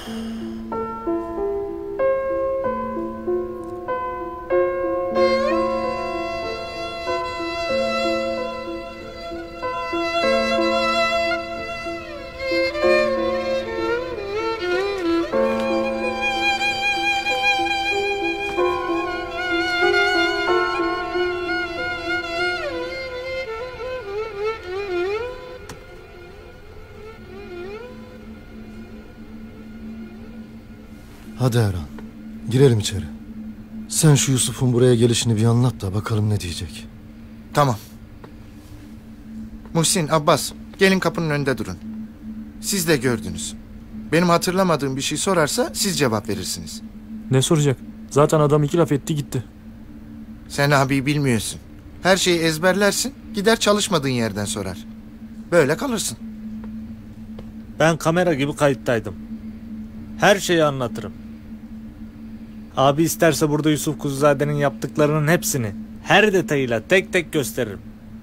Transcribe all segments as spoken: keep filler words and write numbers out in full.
Hadi Erhan, girelim içeri. Sen şu Yusuf'un buraya gelişini bir anlat da bakalım ne diyecek. Tamam. Muhsin, Abbas, gelin kapının önünde durun. Siz de gördünüz. Benim hatırlamadığım bir şey sorarsa siz cevap verirsiniz. Ne soracak? Zaten adam iki laf etti gitti. Sen abi bilmiyorsun. Her şeyi ezberlersin, gider çalışmadığın yerden sorar. Böyle kalırsın. Ben kamera gibi kayıttaydım. Her şeyi anlatırım. Abi isterse burada Yusuf Kuzuzade'nin yaptıklarının hepsini, her detayıyla tek tek gösteririm.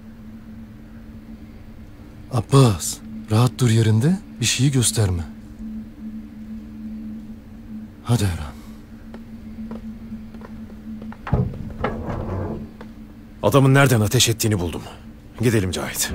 Abbas, rahat dur yerinde, bir şeyi gösterme. Hadi Erhan. Adamın nereden ateş ettiğini buldum. Gidelim Cahit.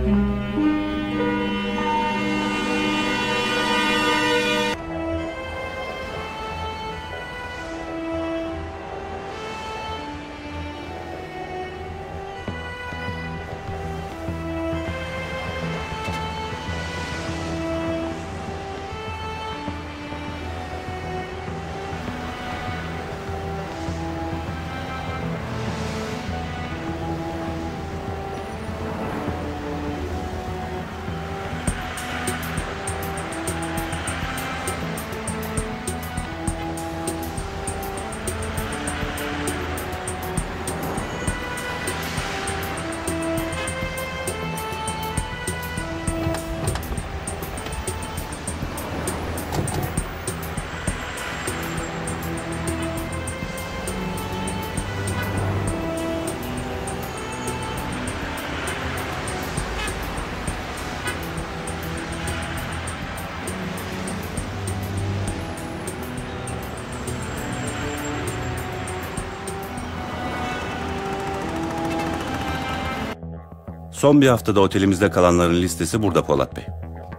Son bir haftada otelimizde kalanların listesi burada Polat Bey.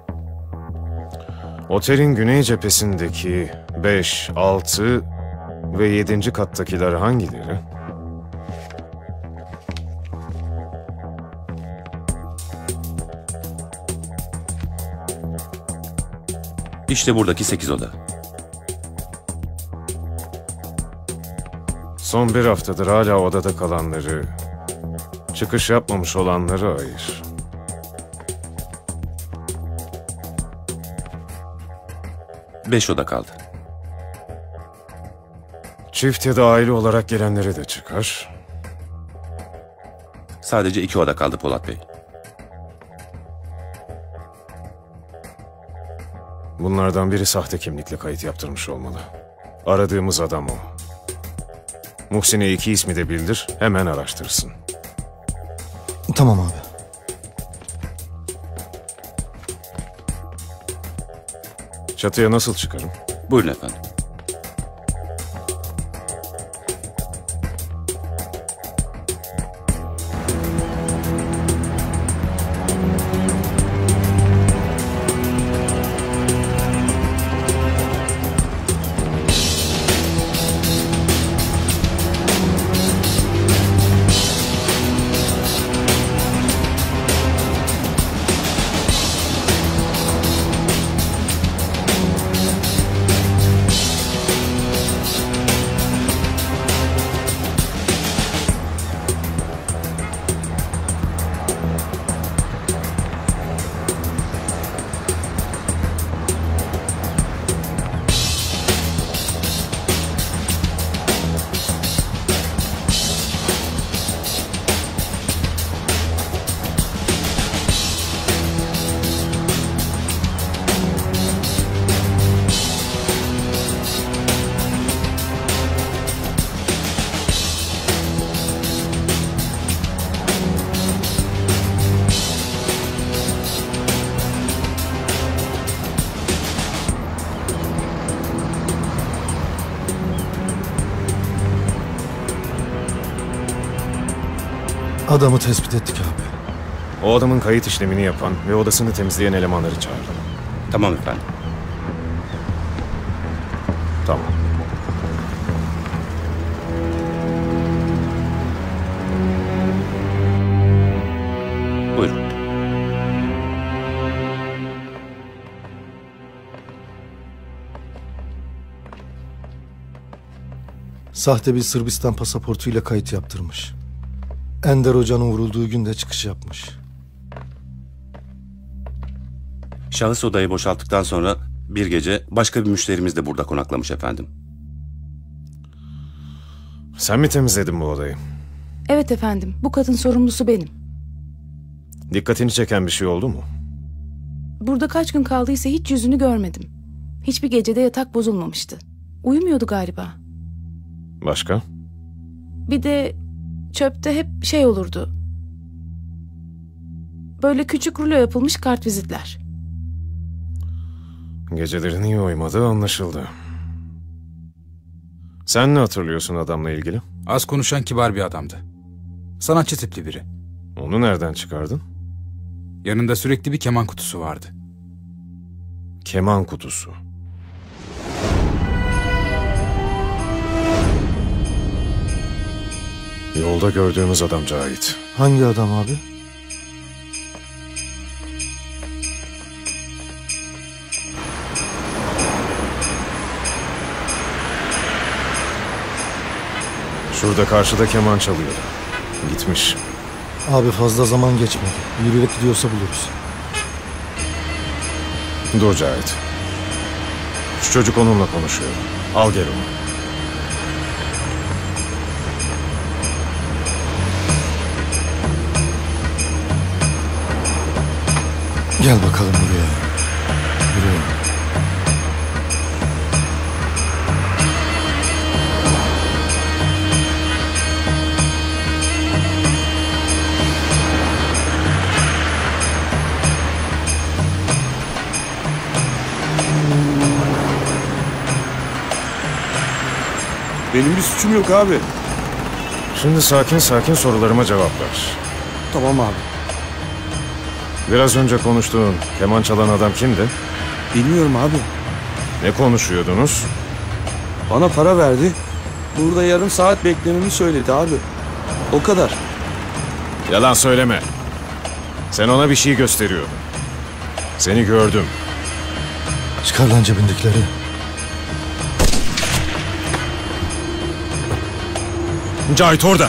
Otelin güney cephesindeki beş, altı ve yedinci kattakiler hangileri? İşte buradaki sekiz oda. Son bir haftadır hala odada kalanları, çıkış yapmamış olanları ayır. Beş oda kaldı. Çift ya da aile olarak gelenleri de çıkar. Sadece iki oda kaldı Polat Bey. Bunlardan biri sahte kimlikle kayıt yaptırmış olmalı. Aradığımız adam o. Muhsin'e iki ismi de bildir, hemen araştırsın. Tamam abi. Çatıya nasıl çıkarım? Buyurun efendim. Adamı tespit ettik abi. O adamın kayıt işlemini yapan ve odasını temizleyen elemanları çağırdım. Tamam efendim. Tamam. Buyurun. Sahte bir Sırbistan pasaportuyla kayıt yaptırmış. Ender Hoca'nın vurulduğu günde çıkış yapmış. Şahıs odayı boşalttıktan sonra bir gece başka bir müşterimiz de burada konaklamış efendim. Sen mi temizledin bu odayı? Evet efendim, bu kadın sorumlusu benim. Dikkatini çeken bir şey oldu mu? Burada kaç gün kaldıysa hiç yüzünü görmedim. Hiçbir gecede yatak bozulmamıştı. Uyumuyordu galiba. Başka? Bir de çöpte hep şey olurdu. Böyle küçük rulo yapılmış kartvizitler. Gecelerin iyi uyumadığı anlaşıldı. Sen ne hatırlıyorsun adamla ilgili? Az konuşan kibar bir adamdı. Sanatçı tipli biri. Onu nereden çıkardın? Yanında sürekli bir keman kutusu vardı. Keman kutusu. Yolda gördüğümüz adam Cahit. Hangi adam abi? Şurada karşıda keman çalıyordu. Gitmiş. Abi fazla zaman geçmedi. Yürüyerek gidiyorsa buluruz. Dur Cahit. Şu çocuk onunla konuşuyor. Al gel onu. Gel bakalım buraya. Buraya. Benim bir suçum yok abi. Şimdi sakin sakin sorularıma cevap ver. Tamam abi. Biraz önce konuştuğun keman çalan adam kimdi? Bilmiyorum abi. Ne konuşuyordunuz? Bana para verdi. Burada yarım saat beklememi söyledi abi. O kadar. Yalan söyleme. Sen ona bir şey gösteriyordun. Seni gördüm. Çıkar lan cebindekileri. Cahit orada.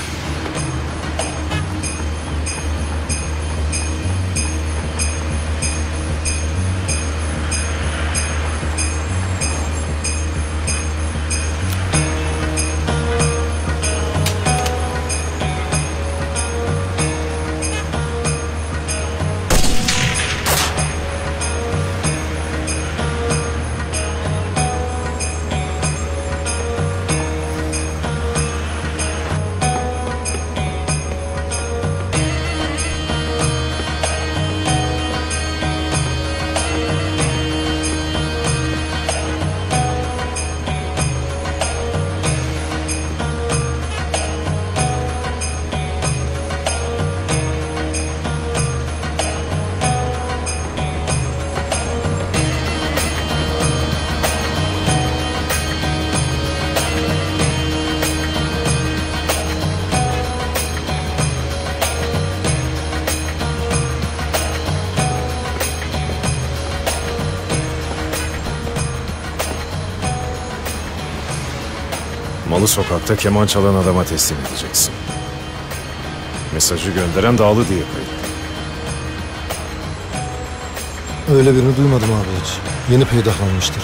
Malı sokakta keman çalan adama teslim edeceksin. Mesajı gönderen Dağlı diye kayıtlı. Öyle birini duymadım abi hiç. Yeni peydahlanmıştır.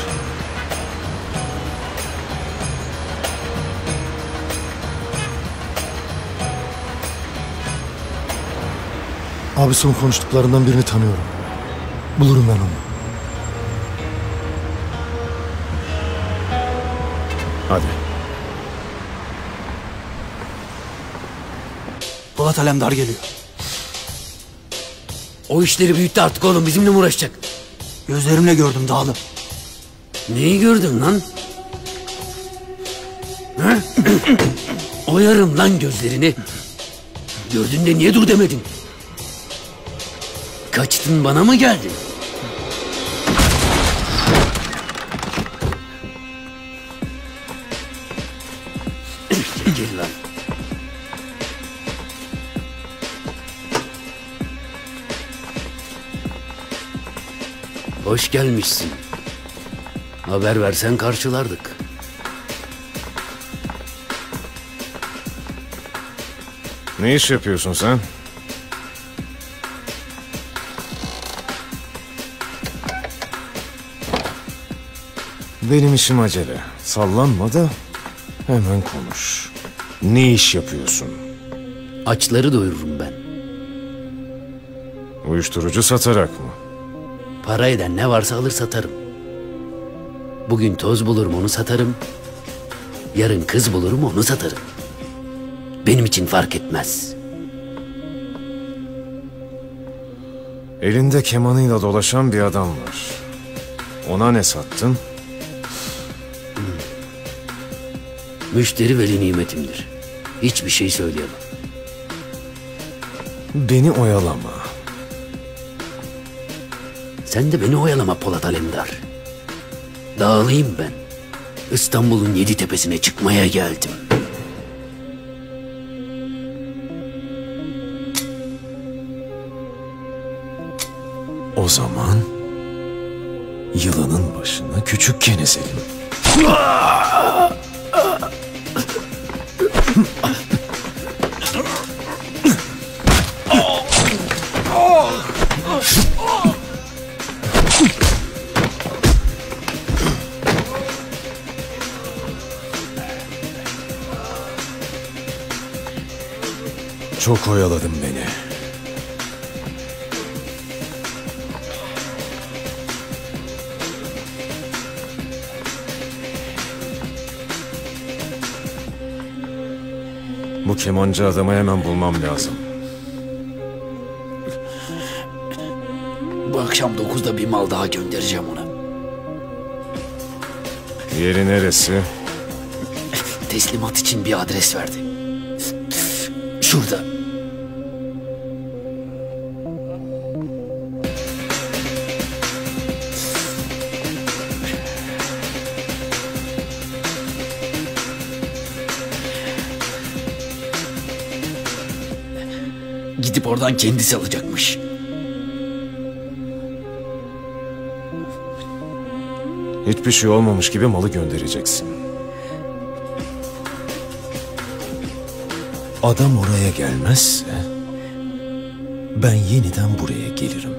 Abi son konuştuklarından birini tanıyorum. Bulurum ben onu. Hadi. Polat Alemdar geliyor. O işleri büyüttü artık oğlum, bizimle mi uğraşacak? Gözlerimle gördüm Dağlı. Neyi gördün lan? Oyarım lan gözlerini. Gördün de niye dur demedin? Kaçtın, bana mı geldin? Gel lan. Hoş gelmişsin. Haber versen karşılardık. Ne iş yapıyorsun sen? Benim işim acele. Sallanma da hemen konuş. Ne iş yapıyorsun? Açları doyururum ben. Uyuşturucu satarak mı? Para eden ne varsa alır satarım. Bugün toz bulurum onu satarım. Yarın kız bulurum onu satarım. Benim için fark etmez. Elinde kemanıyla dolaşan bir adam var. Ona ne sattın? Müşteri veli nimetimdir. Hiçbir şey söyleyemem. Beni oyalama. Sen de beni oyalama Polat Alemdar. Dağılayım ben. İstanbul'un yedi tepesine çıkmaya geldim. O zaman yılanın başına küçükken ezelim. Çok oyaladın beni. Bu kemancı adamı hemen bulmam lazım. Bu akşam dokuzda bir mal daha göndereceğim ona. Yeri neresi? Teslimat için bir adres verdi. Şurada. Gidip oradan kendisi alacakmış. Hiçbir şey olmamış gibi malı göndereceksin. Adam oraya gelmezse ben yeniden buraya gelirim.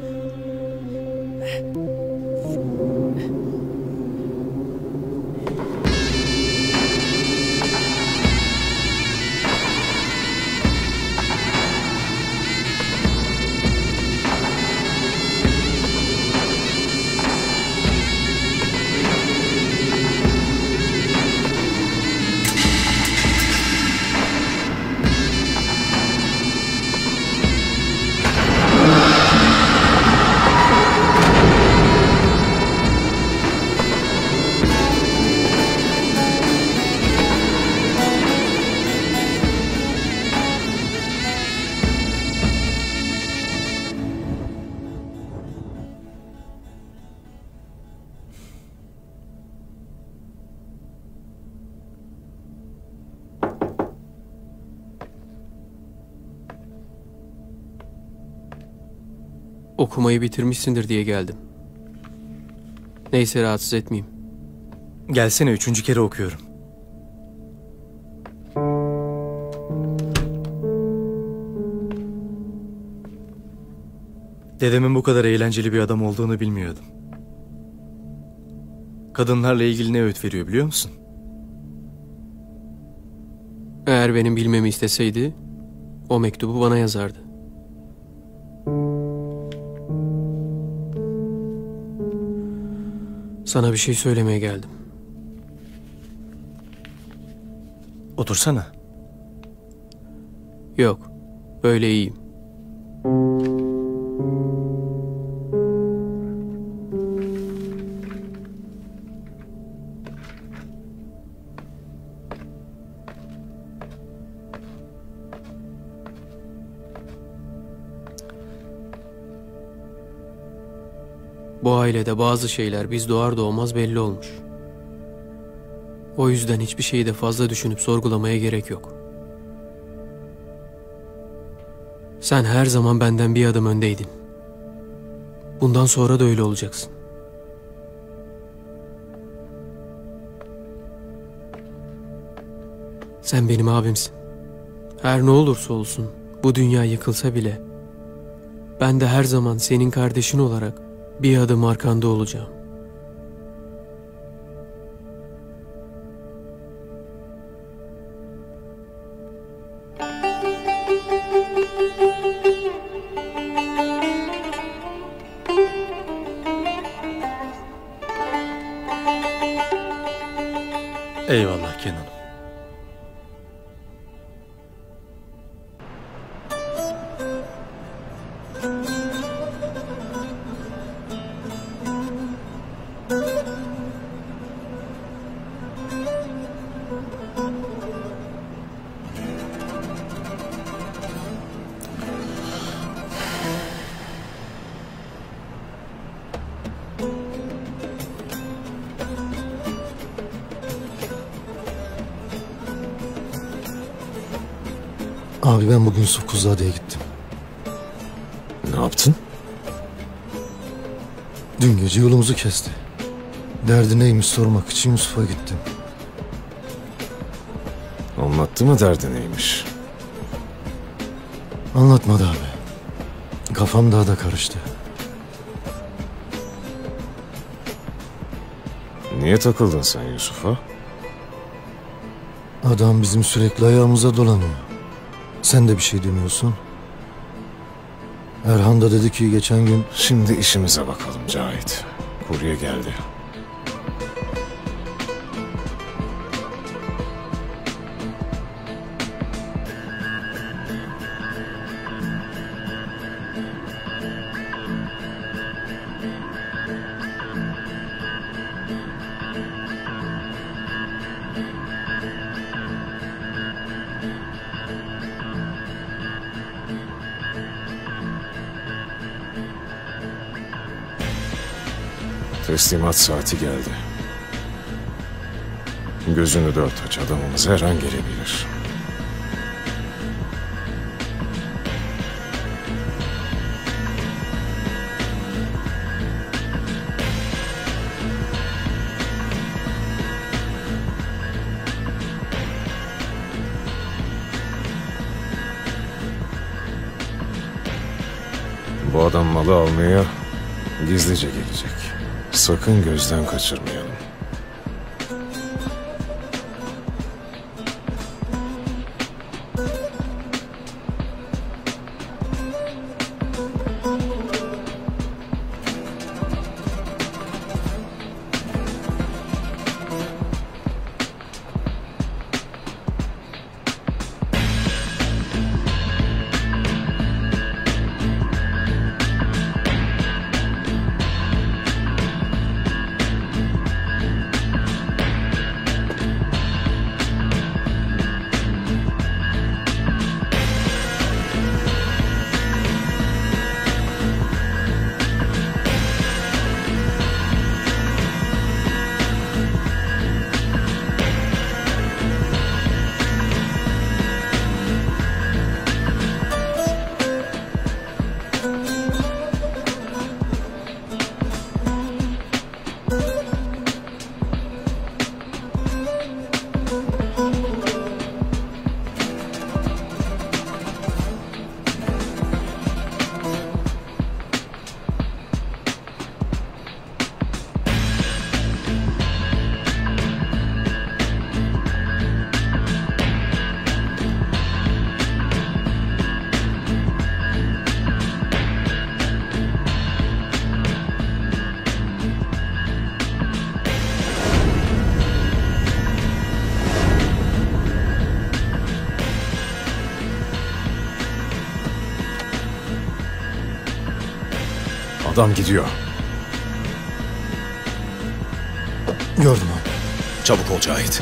Okumayı bitirmişsindir diye geldim. Neyse, rahatsız etmeyeyim. Gelsene, üçüncü kere okuyorum. Dedemin bu kadar eğlenceli bir adam olduğunu bilmiyordum. Kadınlarla ilgili ne öğüt veriyor biliyor musun? Eğer benim bilmemi isteseydi o mektubu bana yazardı. Sana bir şey söylemeye geldim. Otursana. Yok, böyle iyiyim. Bu ailede bazı şeyler biz doğar doğmaz belli olmuş. O yüzden hiçbir şeyi de fazla düşünüp sorgulamaya gerek yok. Sen her zaman benden bir adım öndeydin. Bundan sonra da öyle olacaksın. Sen benim abimsin. Her ne olursa olsun, bu dünya yıkılsa bile ben de her zaman senin kardeşin olarak bir adım arkanda olacağım. Eyvallah Kenan'ım. Abi ben bugün Yusuf Kuzade'ye gittim. Ne yaptın? Dün gece yolumuzu kesti. Derdi neymiş sormak için Yusuf'a gittim. Anlattı mı derdi neymiş? Anlatmadı abi. Kafam daha da karıştı. Niye takıldın sen Yusuf'a? Adam bizim sürekli ayağımıza dolanıyor. Sen de bir şey demiyorsun. Erhan da dedi ki geçen gün... Şimdi işimize bakalım Cahit. Kurye geldi. Teslimat saati geldi. Gözünü dört aç, adamımız her an gelebilir. Bu adam malı almaya gizlice gelecek. Sakın gözden kaçırmayalım. Adam gidiyor. Gördüm abi. Çabuk ol Cahit.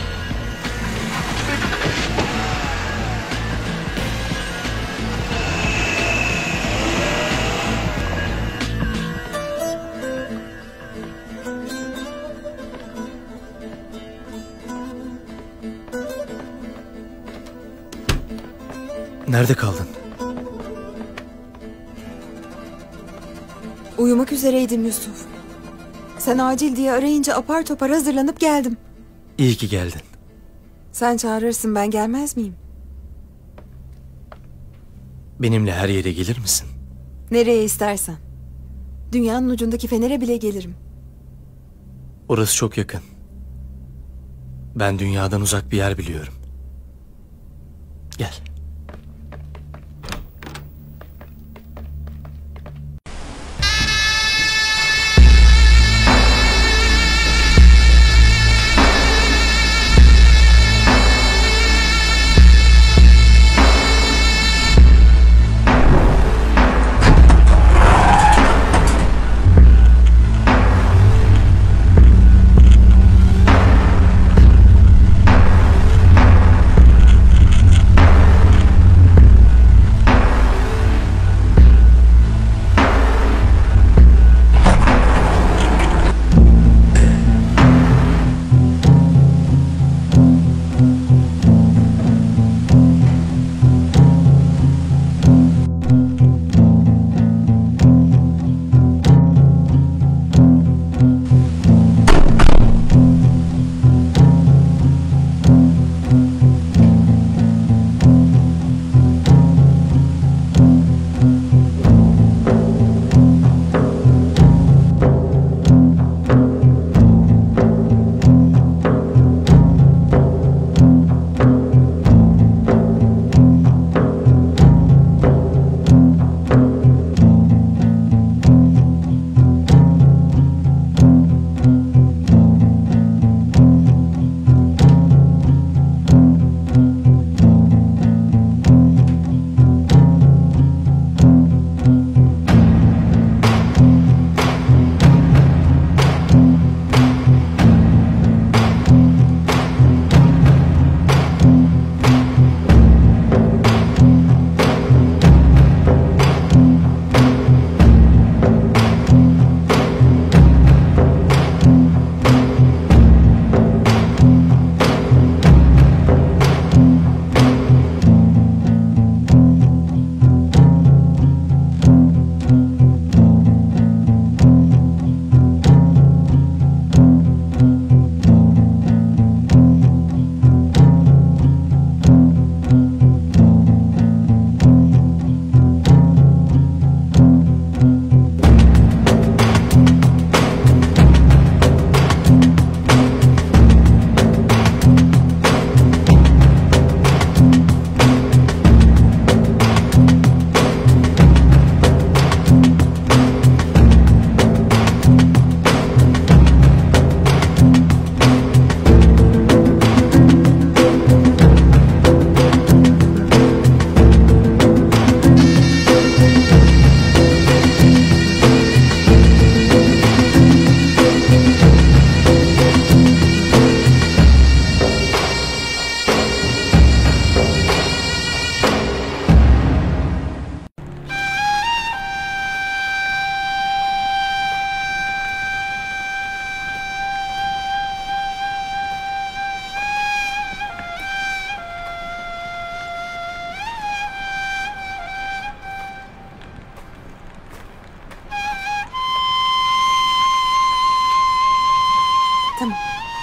Nerede kaldın? Uyumak üzereydim Yusuf. Sen acil diye arayınca apar topar hazırlanıp geldim. İyi ki geldin. Sen çağırırsın, ben gelmez miyim? Benimle her yere gelir misin? Nereye istersen. Dünyanın ucundaki Fener'e bile gelirim. Orası çok yakın. Ben dünyadan uzak bir yer biliyorum. Gel. Tamam.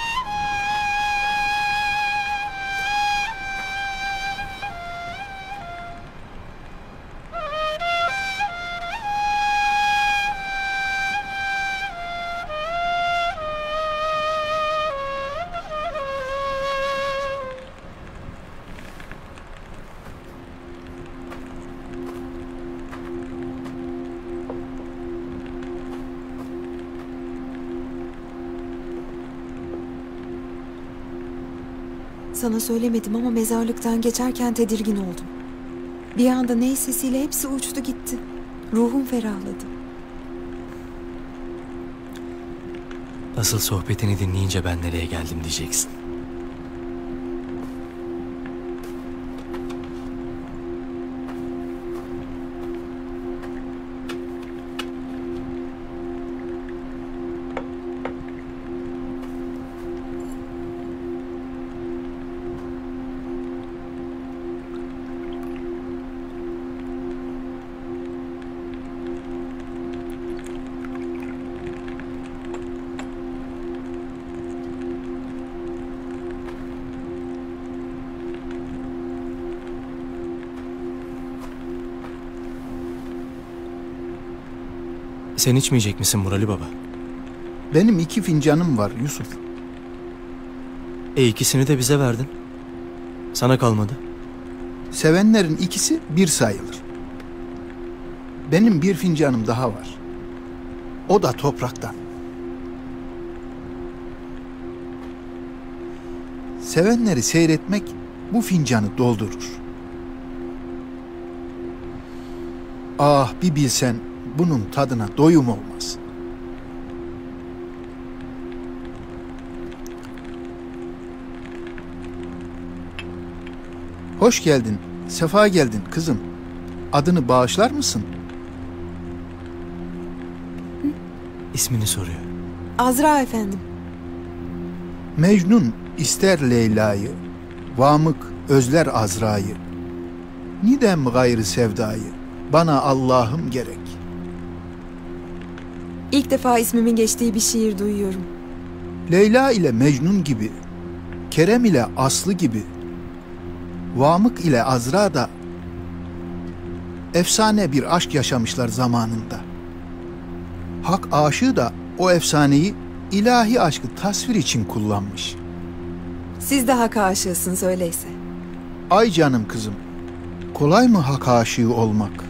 Sana söylemedim ama mezarlıktan geçerken tedirgin oldum. Bir anda ney sesiyle hepsi uçtu gitti. Ruhum ferahladı. Asıl sohbetini dinleyince ben nereye geldim diyeceksin. Sen içmeyecek misin Murali Baba? Benim iki fincanım var Yusuf. E ikisini de bize verdin. Sana kalmadı. Sevenlerin ikisi bir sayılır. Benim bir fincanım daha var. O da topraktan. Sevenleri seyretmek bu fincanı doldurur. Ah bir bilsen bunun tadına doyum olmaz. Hoş geldin, sefa geldin kızım. Adını bağışlar mısın? İsmini soruyor. Azra efendim. Mecnun ister Leyla'yı, Vamık özler Azra'yı. Nidem gayrı sevdayı, bana Allah'ım gerek. İlk defa ismimin geçtiği bir şiir duyuyorum. Leyla ile Mecnun gibi, Kerem ile Aslı gibi, Vamık ile Azra da efsane bir aşk yaşamışlar zamanında. Hak aşığı da o efsaneyi ilahi aşkı tasvir için kullanmış. Siz de hak aşığısınız öyleyse. Ay canım kızım, kolay mı hak aşığı olmak?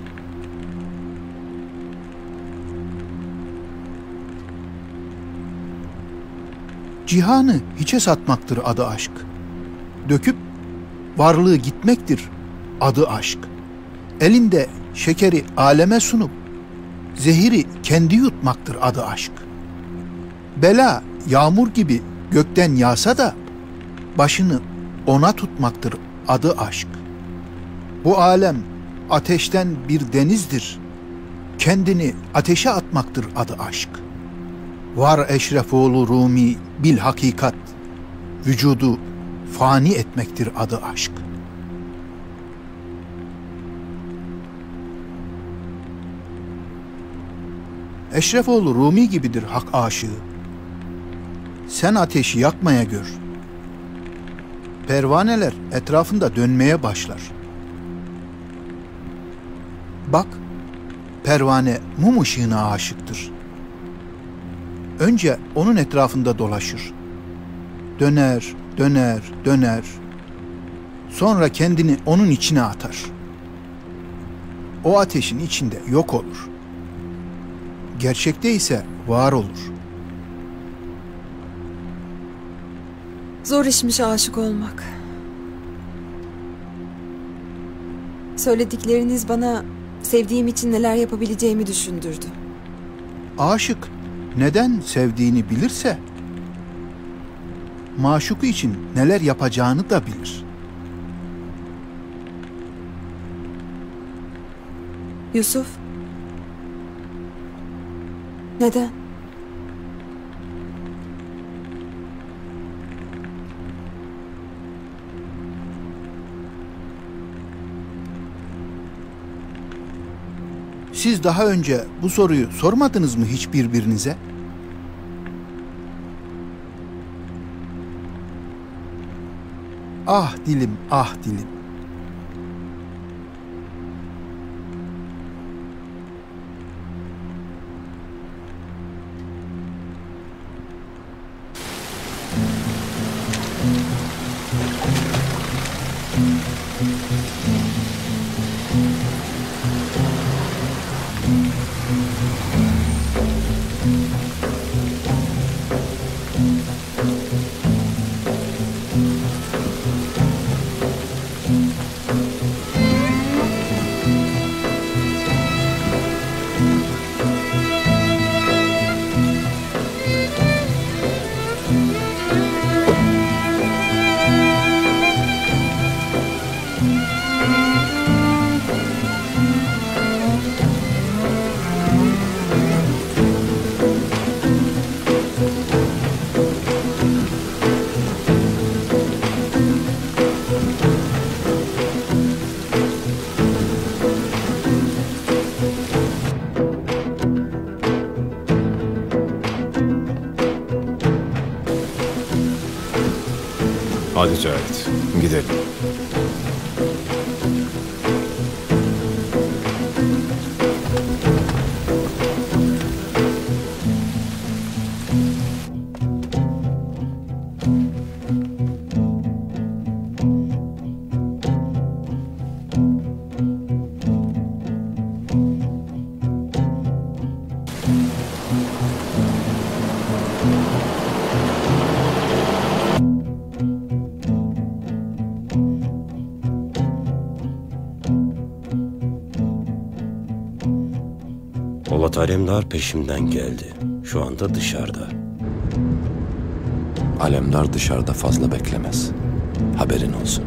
Cihanı hiçe satmaktır adı aşk. Döküp varlığı gitmektir adı aşk. Elinde şekeri aleme sunup zehiri kendi yutmaktır adı aşk. Bela yağmur gibi gökten yağsa da başını ona tutmaktır adı aşk. Bu alem ateşten bir denizdir. Kendini ateşe atmaktır adı aşk. Var Eşrefoğlu Rumi bil hakikat, vücudu fani etmektir adı aşk. Eşrefoğlu Rumi gibidir hak aşığı. Sen ateşi yakmaya gör. Pervaneler etrafında dönmeye başlar. Bak, pervane mum ışığına aşıktır. Önce onun etrafında dolaşır. Döner, döner, döner. Sonra kendini onun içine atar. O ateşin içinde yok olur. Gerçekte ise var olur. Zor işmiş aşık olmak. Söyledikleriniz bana sevdiğim için neler yapabileceğimi düşündürdü. Aşık neden sevdiğini bilirse, maşuku için neler yapacağını da bilir. Yusuf, neden? Siz daha önce bu soruyu sormadınız mı hiç birbirinize? Ah dilim, ah dilim. Hadi Cahit, gidelim. Fakat Alemdar peşimden geldi. Şu anda dışarıda. Alemdar dışarıda fazla beklemez. Haberin olsun.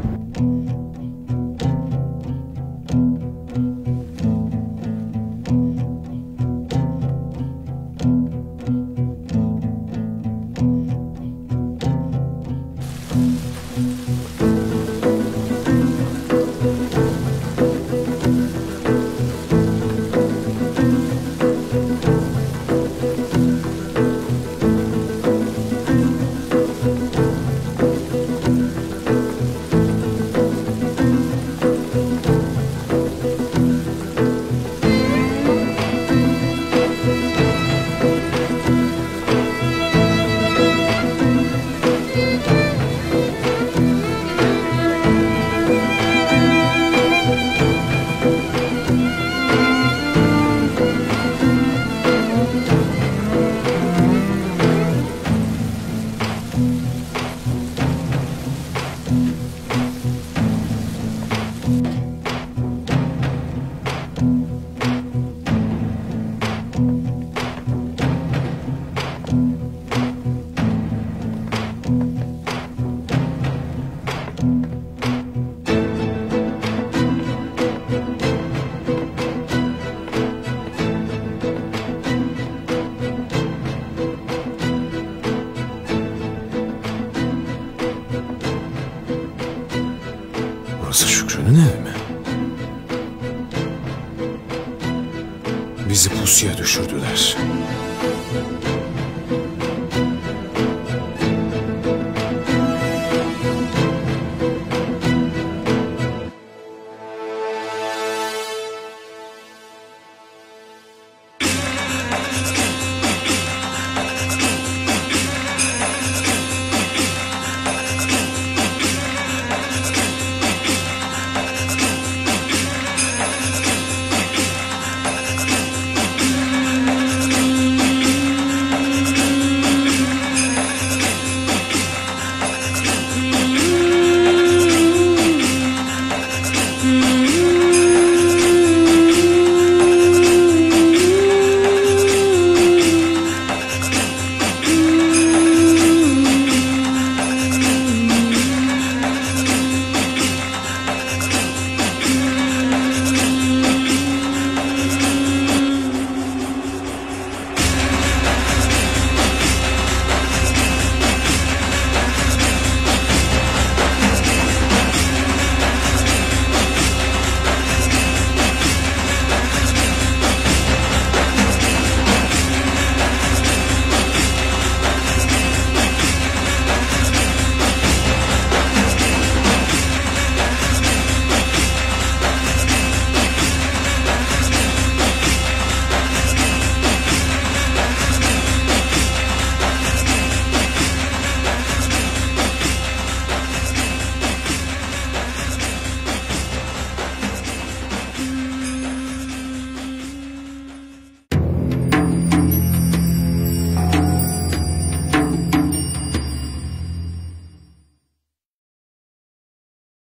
Burası Şükrü'nün evi mi? Bizi pusuya düşürdüler.